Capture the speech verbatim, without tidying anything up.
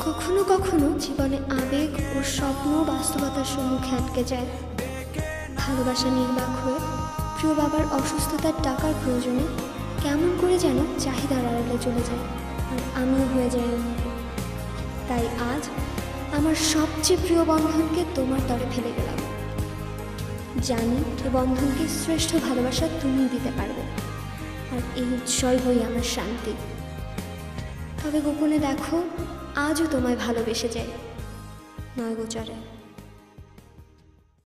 কখনো কখনো জীবনে আবেগ ও স্বপ্ন বাস্তবতার সম্মুখে আটকে যায়। ভালোবাসা নির্বাক হয়ে প্রিয় বাবার অসুস্থতার টাকার প্রয়োজনে কেমন করে যেন চাহিদার আড়ালে চলে যায়, আর আমিও হয়ে যাই এমন। তাই আজ আমার সবচেয়ে প্রিয় বন্ধনকে তোমার তরে ফেলে গেলাম। জানি এ বন্ধনকে শ্রেষ্ঠ ভালোবাসা তুমিই দিতে পারবে, আর এই উৎসর্গই আমার শান্তি। তবে গোপনে দেখো, আজও তোমায় ভালোবেসে যাই, নয় গোচরে।